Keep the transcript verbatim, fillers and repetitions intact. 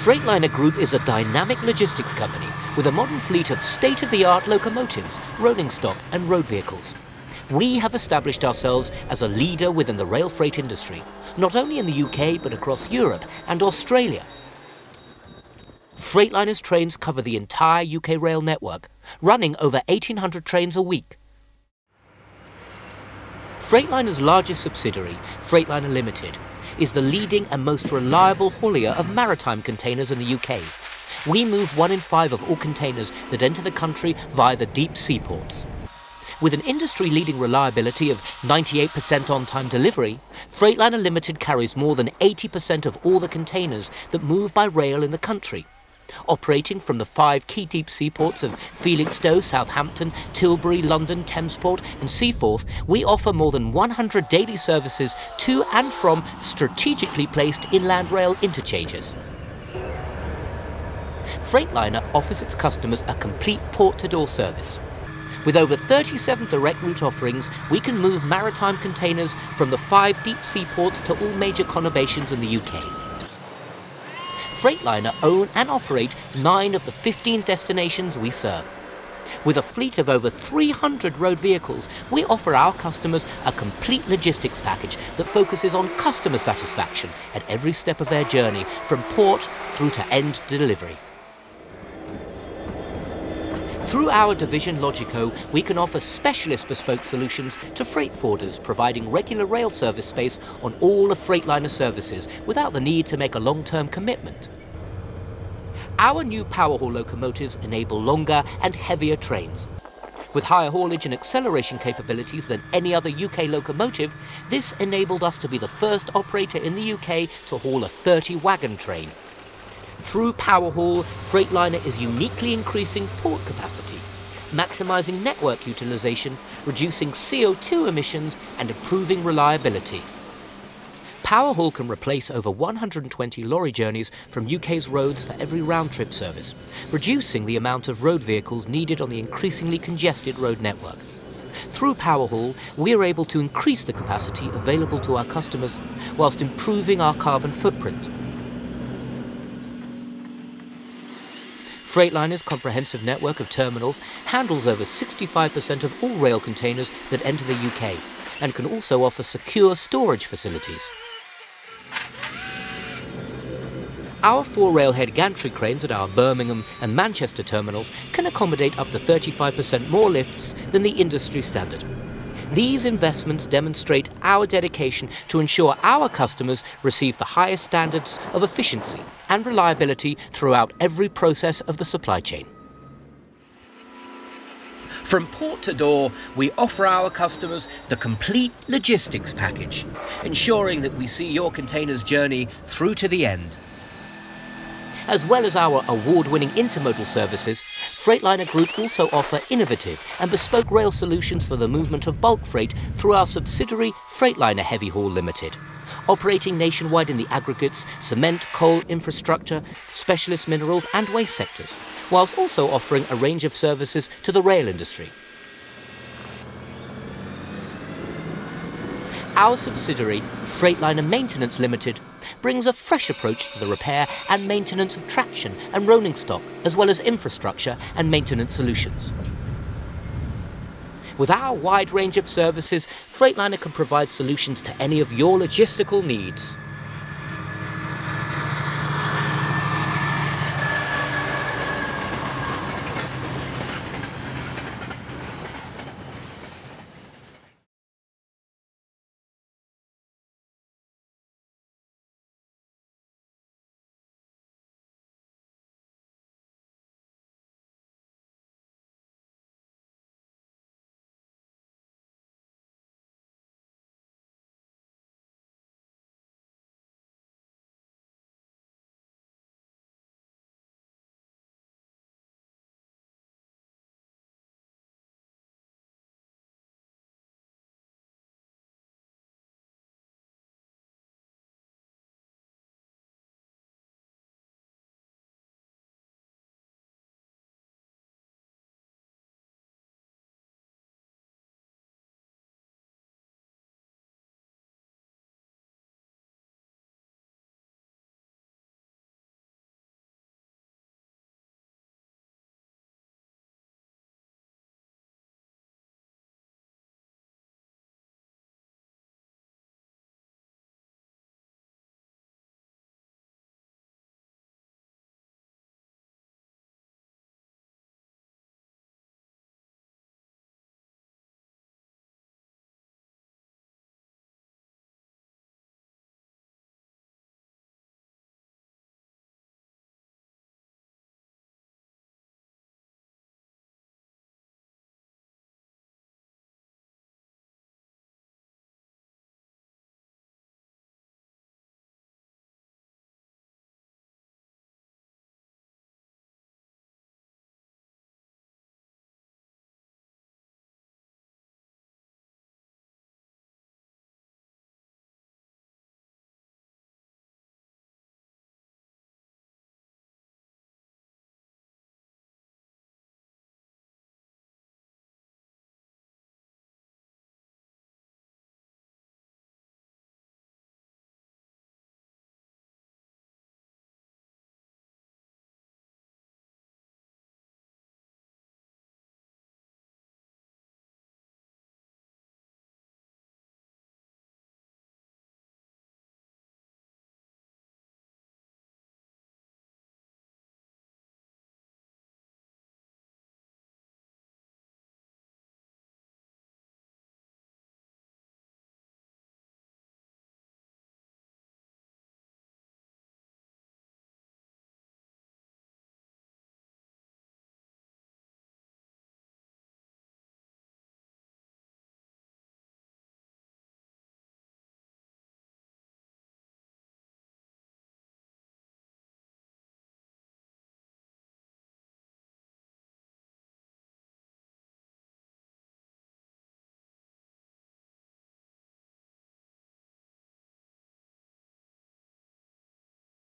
Freightliner Group is a dynamic logistics company with a modern fleet of state-of-the-art locomotives, rolling stock and road vehicles. We have established ourselves as a leader within the rail freight industry, not only in the U K but across Europe and Australia. Freightliner's trains cover the entire U K rail network, running over eighteen hundred trains a week. Freightliner's largest subsidiary, Freightliner Limited, is the leading and most reliable haulier of maritime containers in the U K. We move one in five of all containers that enter the country via the deep seaports. With an industry-leading reliability of ninety-eight percent on-time delivery, Freightliner Limited carries more than eighty percent of all the containers that move by rail in the country. Operating from the five key deep seaports of Felixstowe, Southampton, Tilbury, London, Thamesport and Seaforth, we offer more than one hundred daily services to and from strategically placed inland rail interchanges. Freightliner offers its customers a complete port-to-door service. With over thirty-seven direct route offerings, we can move maritime containers from the five deep seaports to all major conurbations in the U K. Freightliner own and operate nine of the fifteen destinations we serve. With a fleet of over three hundred road vehicles, we offer our customers a complete logistics package that focuses on customer satisfaction at every step of their journey, from port through to end delivery. Through our division Logico, we can offer specialist bespoke solutions to freight forwarders, providing regular rail service space on all of Freightliner services without the need to make a long-term commitment. Our new Powerhaul locomotives enable longer and heavier trains. With higher haulage and acceleration capabilities than any other U K locomotive, this enabled us to be the first operator in the U K to haul a thirty wagon train. Through Powerhaul, Freightliner is uniquely increasing port capacity, maximising network utilisation, reducing C O two emissions and improving reliability. Powerhaul can replace over one hundred twenty lorry journeys from U K's roads for every round-trip service, reducing the amount of road vehicles needed on the increasingly congested road network. Through Powerhaul, we are able to increase the capacity available to our customers whilst improving our carbon footprint. Freightliner's comprehensive network of terminals handles over sixty-five percent of all rail containers that enter the U K and can also offer secure storage facilities. Our four railhead gantry cranes at our Birmingham and Manchester terminals can accommodate up to thirty-five percent more lifts than the industry standard. These investments demonstrate our dedication to ensure our customers receive the highest standards of efficiency and reliability throughout every process of the supply chain. From port to door, we offer our customers the complete logistics package, ensuring that we see your container's journey through to the end. As well as our award-winning intermodal services, Freightliner Group also offer innovative and bespoke rail solutions for the movement of bulk freight through our subsidiary Freightliner Heavy Haul Limited, operating nationwide in the aggregates, cement, coal, infrastructure, specialist minerals and waste sectors, whilst also offering a range of services to the rail industry. Our subsidiary, Freightliner Maintenance Limited, brings a fresh approach to the repair and maintenance of traction and rolling stock, as well as infrastructure and maintenance solutions. With our wide range of services, Freightliner can provide solutions to any of your logistical needs.